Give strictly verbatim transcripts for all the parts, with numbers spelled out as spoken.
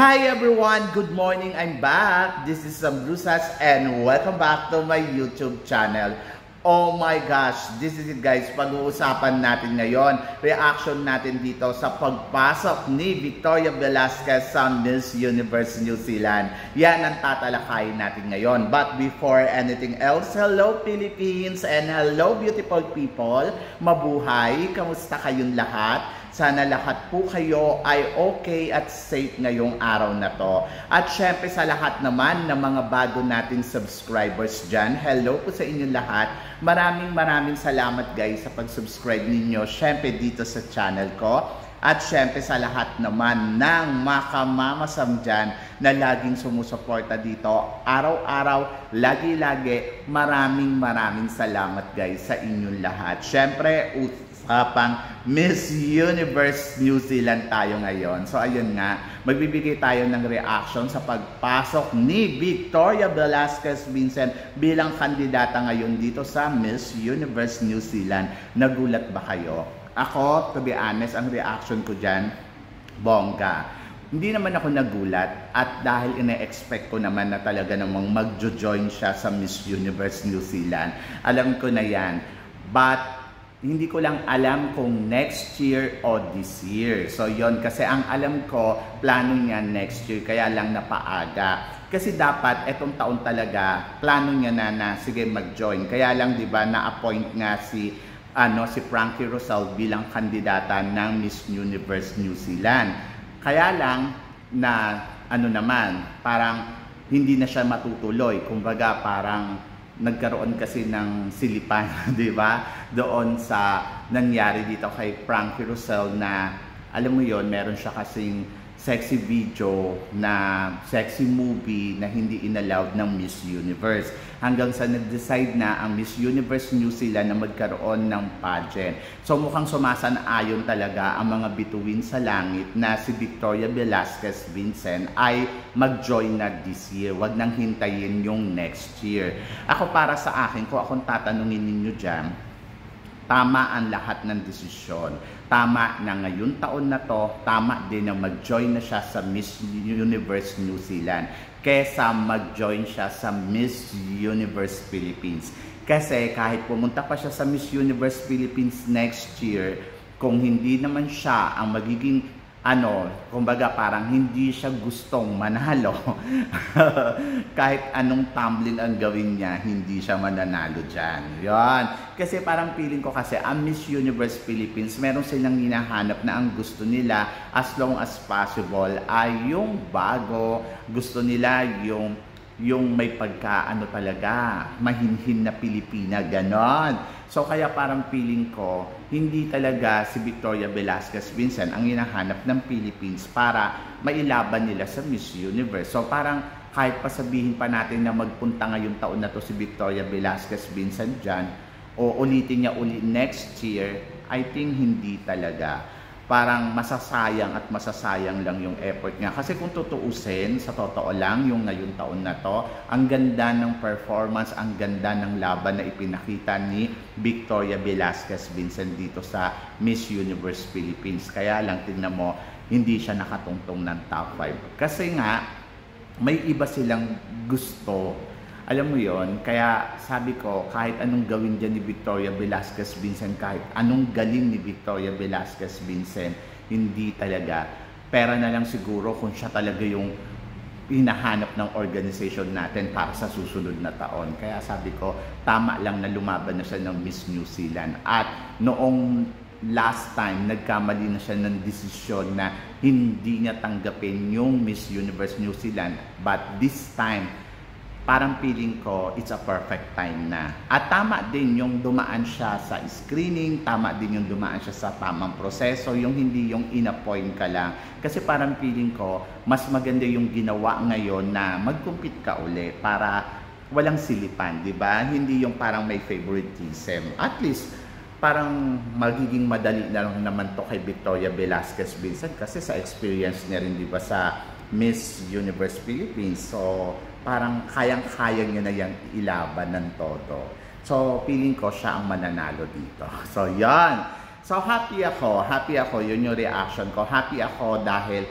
Hi everyone! Good morning! I'm back! This is Sam Brusas and welcome back to my YouTube channel. Oh my gosh! This is it guys. Pag-uusapan natin ngayon, reaction natin dito sa pagpasok ni Victoria Velasquez sa Miss Universe New Zealand. Yan ang tatalakayin natin ngayon. But before anything else, hello Philippines and hello beautiful people! Mabuhay! Kamusta kayong lahat? Sana lahat po kayo ay okay at safe ngayong araw na to. At syempre sa lahat naman ng mga bago nating subscribers dyan, hello po sa inyong lahat. Maraming maraming salamat guys sa pag-subscribe ninyo syempre dito sa channel ko. At syempre sa lahat naman ng makamamasam dyan na laging sumusuporta dito. Araw-araw, lagi-lagi, maraming maraming salamat guys sa inyong lahat. Syempre, usapang Miss Universe New Zealand tayo ngayon. So ayun nga, magbibigay tayo ng reaction sa pagpasok ni Victoria Velasquez Vincent bilang kandidata ngayon dito sa Miss Universe New Zealand. Nagulat ba kayo? Ako, to be honest, ang reaction ko dyan, bongga. Hindi naman ako nagulat at dahil ine-expect ko naman na talaga namang magjo-join siya sa Miss Universe New Zealand. Alam ko na yan. But hindi ko lang alam kung next year o this year. So yon kasi ang alam ko, plano niya next year, kaya lang napaaga. Kasi dapat etong taon talaga, plano niya na na sige mag-join. Kaya lang 'di ba na-appoint nga si ano si Frankie Rosal bilang kandidata ng Miss Universe New Zealand. Kaya lang na ano naman, parang hindi na siya matutuloy. Kumbaga parang nagkaroon kasi ng silipan, di ba? Doon sa nangyari dito kay Frankie Rosal na, alam mo yon, meron siya kasing sexy video na sexy movie na hindi inallowed ng Miss Universe. Hanggang sa nag-decide na ang Miss Universe New Zealand na magkaroon ng pageant. So mukhang sumasang-ayon talaga ang mga bituin sa langit na si Victoria Velasquez Vincent ay mag-join na this year. Huwag nang hintayin yung next year. Ako para sa akin, kung akong tatanungin ninyo dyan, tama ang lahat ng desisyon. Tama na ngayon taon na to, tama din na mag-join na siya sa Miss Universe New Zealand kesa mag-join siya sa Miss Universe Philippines. Kasi kahit pumunta pa siya sa Miss Universe Philippines next year, kung hindi naman siya ang magiging ano, kumbaga parang hindi siya gustong manalo. Kahit anong tumbling ang gawin niya, hindi siya mananalo dyan. Yan. Kasi parang feeling ko kasi ang Miss Universe Philippines, meron silang hinahanap na ang gusto nila as long as possible ay yung bago. Gusto nila yung yung may pagka ano talaga, mahinhin na Pilipina, ganon. So kaya parang feeling ko, hindi talaga si Victoria Velasquez Vincent ang hinahanap ng Philippines para mailaban nila sa Miss Universe. So parang kahit pa sabihin pa natin na magpunta ngayong taon na to si Victoria Velasquez Vincent dyan, o ulitin niya uli next year, I think hindi talaga. Parang masasayang at masasayang lang yung effort niya. Kasi kung tutuusin, sa totoo lang, yung ngayong taon na to, ang ganda ng performance, ang ganda ng laban na ipinakita ni Victoria Velasquez Vincent dito sa Miss Universe Philippines. Kaya lang, tingnan mo, hindi siya nakatungtong ng top five. Kasi nga, may iba silang gusto. Alam mo yon, kaya sabi ko, kahit anong gawin dyan ni Victoria Velasquez Vincent, kahit anong galing ni Victoria Velasquez Vincent, hindi talaga. Pera na lang siguro kung siya talaga yung hinahanap ng organization natin para sa susunod na taon. Kaya sabi ko, tama lang na lumaban na siya ng Miss New Zealand. At noong last time, nagkamali na siya ng desisyon na hindi niya tanggapin yung Miss Universe New Zealand. But this time, parang feeling ko, it's a perfect time na. At tama din yung dumaan siya sa screening, tama din yung dumaan siya sa tamang proseso, yung hindi yung in-appoint ka lang. Kasi parang feeling ko, mas maganda yung ginawa ngayon na mag-compete ka uli para walang silipan, di ba? Hindi yung parang may favoritism. At least, parang magiging madali na lang naman to kay Victoria Velasquez Vincent kasi sa experience niya rin, di ba, sa Miss Universe Philippines. So, parang kayang-kaya niya na yung ilaban ng todo. So, feeling ko siya ang mananalo dito. So, yan. So, happy ako. Happy ako. Yun yung reaction ko. Happy ako dahil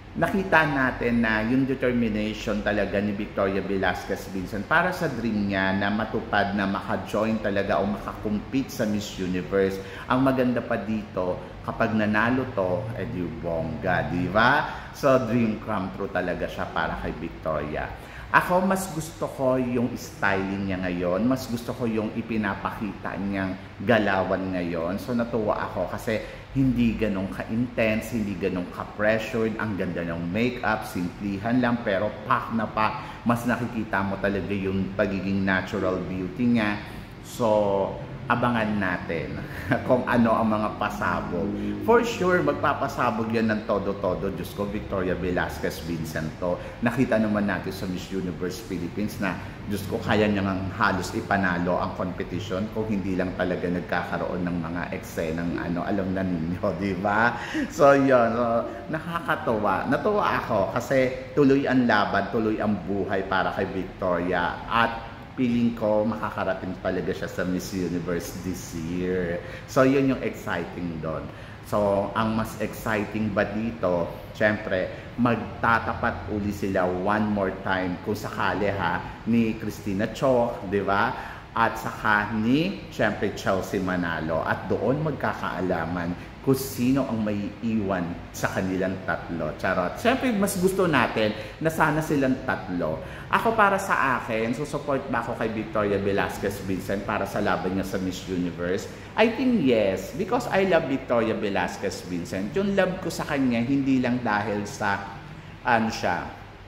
nakita natin na yung determination talaga ni Victoria Velasquez Vincent para sa dream niya na matupad na maka-join talaga o makakompete sa Miss Universe. Ang maganda pa dito, kapag nanalo to, edi bongga, di ba? So, dream come true talaga siya para kay Victoria. Ako, mas gusto ko yung styling niya ngayon. Mas gusto ko yung ipinapakita niyang galawan ngayon. So, natuwa ako kasi hindi ganun ka-intense, hindi ganun ka-pressured. Ang ganda ng makeup, simplihan lang, pero pak na pak. Mas nakikita mo talaga yung pagiging natural beauty niya. So, abangan natin kung ano ang mga pasabog. For sure, magpapasabog yan ng todo-todo. Diyos ko, Victoria Velasquez Vincent to. Nakita naman natin sa Miss Universe Philippines na, Diyos ko, kaya niya ng halos ipanalo ang competition kung hindi lang talaga nagkakaroon ng mga eksenang ano, alam na ninyo, di ba? So, yun. So, nakakatuwa. Natuwa ako kasi tuloy ang laban, tuloy ang buhay para kay Victoria. At feeling ko makakarating talaga siya sa Miss Universe this year. So, yun yung exciting doon. So, ang mas exciting ba dito, syempre, magtatapat uli sila one more time kung sakali ha, ni Christina Cho, di ba? At saka ni, syempre, Chelsea Manalo. At doon magkakaalaman kung sino ang may iwan sa kanilang tatlo. Charot. Siyempre, mas gusto natin na sana silang tatlo. Ako para sa akin, susupport ba ako kay Victoria Velasquez Vincent para sa laban niya sa Miss Universe? I think yes, because I love Victoria Velasquez Vincent. Yung love ko sa kanya, hindi lang dahil sa, ano siya,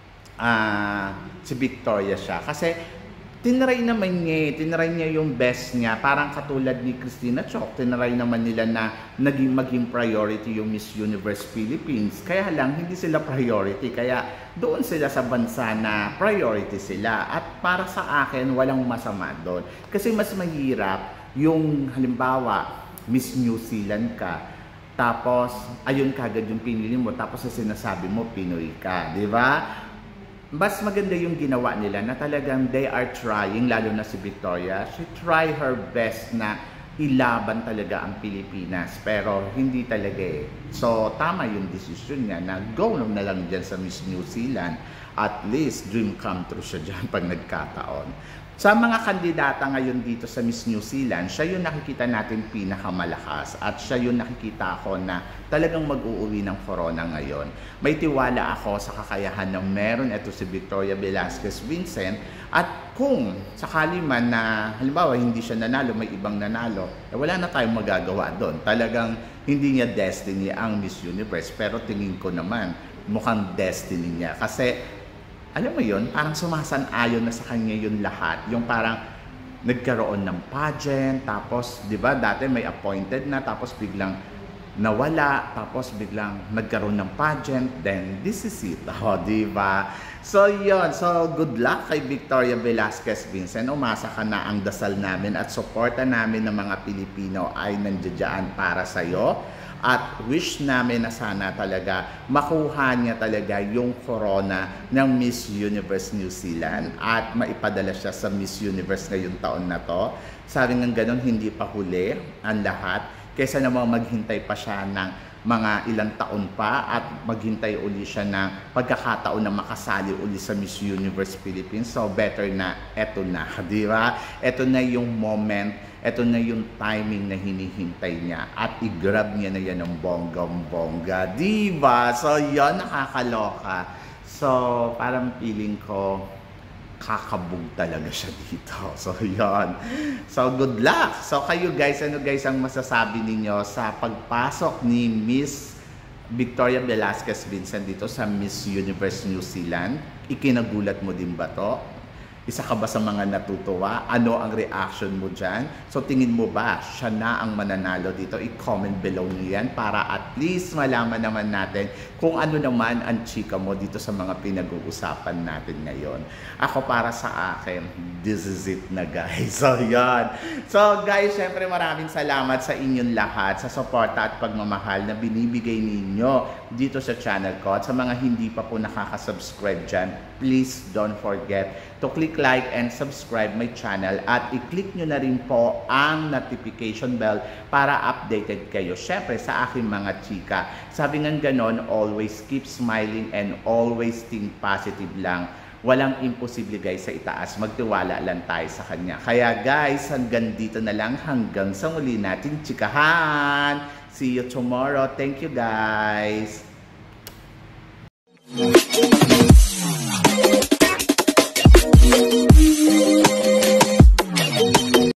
uh, si Victoria siya. Kasi, tinry naman niya, tinry niya yung best niya. Parang katulad ni Christina Chok, tinry naman nila na naging maging priority yung Miss Universe Philippines. Kaya lang, hindi sila priority. Kaya doon sila sa bansa na priority sila. At para sa akin, walang masama doon. Kasi mas mahirap yung halimbawa, Miss New Zealand ka. Tapos, ayun kagad yung pinili mo. Tapos sa sinasabi mo, Pinoy ka. Di ba? Mas maganda yung ginawa nila na talagang they are trying, lalo na si Victoria. She try her best na ilaban talaga ang Pilipinas. Pero hindi talaga eh. So, tama yung decision niya na go na lang dyan sa Miss New Zealand. At least, dream come true siya dyan pag nagkataon. Sa mga kandidata ngayon dito sa Miss New Zealand, siya yung nakikita natin pinakamalakas at siya yung nakikita ko na talagang mag-uuwi ng corona ngayon. May tiwala ako sa kakayahan na meron ito si Victoria Velasquez Vincent at kung sakali man na halimbawa hindi siya nanalo, may ibang nanalo, eh wala na tayong magagawa doon. Talagang hindi niya destiny ang Miss Universe pero tingin ko naman mukhang destiny niya kasi alam mo yun, parang sumasan-ayon na sa kanya yun lahat. Yung parang nagkaroon ng pageant, tapos, di ba, dati may appointed na, tapos biglang nawala, tapos biglang nagkaroon ng pageant, then this is it. O, di ba? So, yun. So, good luck kay Victoria Velasquez Vincent. Umasa ka na ang dasal namin at suporta namin ng mga Pilipino ay nandiyan para sa'yo. At wish namin na sana talaga makuha niya talaga yung corona ng Miss Universe New Zealand at maipadala siya sa Miss Universe ngayong taon na to. Sabi nga ganun, hindi pa huli ang lahat. Kaysa naman maghintay pa siya ng mga ilang taon pa at maghintay uli siya ng pagkakataon na makasali uli sa Miss Universe Philippines. So better na eto na, di ba? Eto na yung moment, eto na yung timing na hinihintay niya at i-grab niya na yan ng bonggang-bongga, di ba? So yon, nakakaloka. So parang feeling ko kakabog talaga siya dito. So, yon. So, good luck! So, kayo guys, ano guys ang masasabi ninyo sa pagpasok ni Miss Victoria Velasquez Vincent dito sa Miss Universe New Zealand? Ikinagulat mo din ba to? Isa ka ba sa mga natutuwa? Ano ang reaction mo dyan? So, tingin mo ba siya na ang mananalo dito? I-comment below niyo yan para at least malaman naman natin kung ano naman ang chika mo dito sa mga pinag-uusapan natin ngayon. Ako para sa akin, this is it na guys. So, yan. So, guys, syempre maraming salamat sa inyong lahat sa suporta at pagmamahal na binibigay ninyo dito sa channel ko. At sa mga hindi pa po nakaka-subscribe dyan, please don't forget to click like and subscribe my channel at i-click nyo na rin po ang notification bell para updated kayo. Syempre sa aking mga chika. Sabi nga ganon, always keep smiling and always think positive lang. Walang imposible guys sa itaas. Magtiwala lang tayo sa kanya. Kaya guys, hanggang dito na lang. Hanggang sa muli nating chikahan. See you tomorrow. Thank you guys. We'll be right back.